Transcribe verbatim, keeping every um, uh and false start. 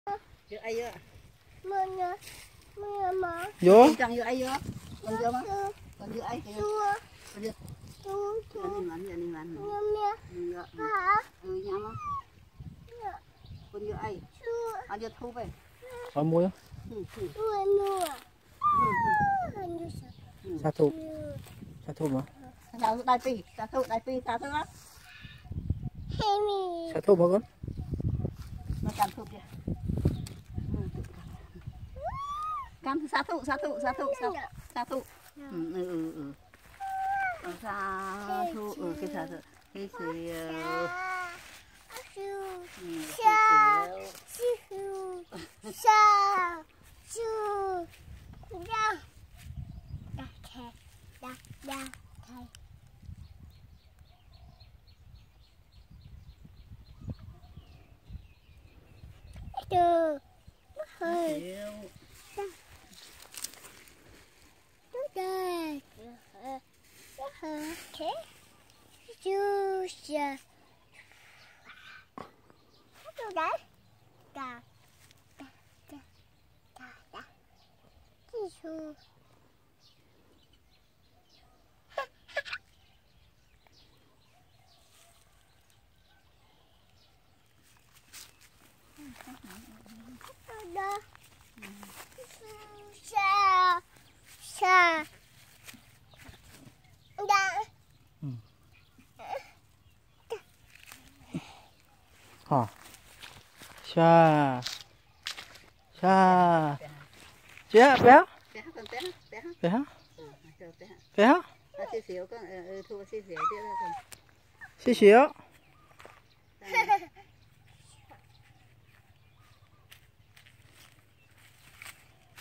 Vô ai á? Vô. Chẳng vô ai vô? Còn vô mà? Còn vô ai kìa? Còn vô. Nhìn mặn, nhìn mặn. Ừ, nhắm á. Còn vô ai? Ăn vô thu về. Ở mua. Sa thu. Sa thu mà. Sa thu đại pi, sa thu đại pi, sa thu á. Sa thu mà con. Nó cam thu kìa. Cam sa thu, sa thu, sa thu, sa thu. Ừ ừ ừ. Sa thu, ừ cái sa thu. Cái gì Sa su sa su da da khe da da khe từ hơi đây thế chú sa đấy cả cả cả cả cả chị chú đó sa sa đã Hả? Sa. Sa. Bé bé. bé con bé bé Bé hả? bé Bé hả? xíu xíu con thu xíu xíu tiếp ra con Xíu xíu.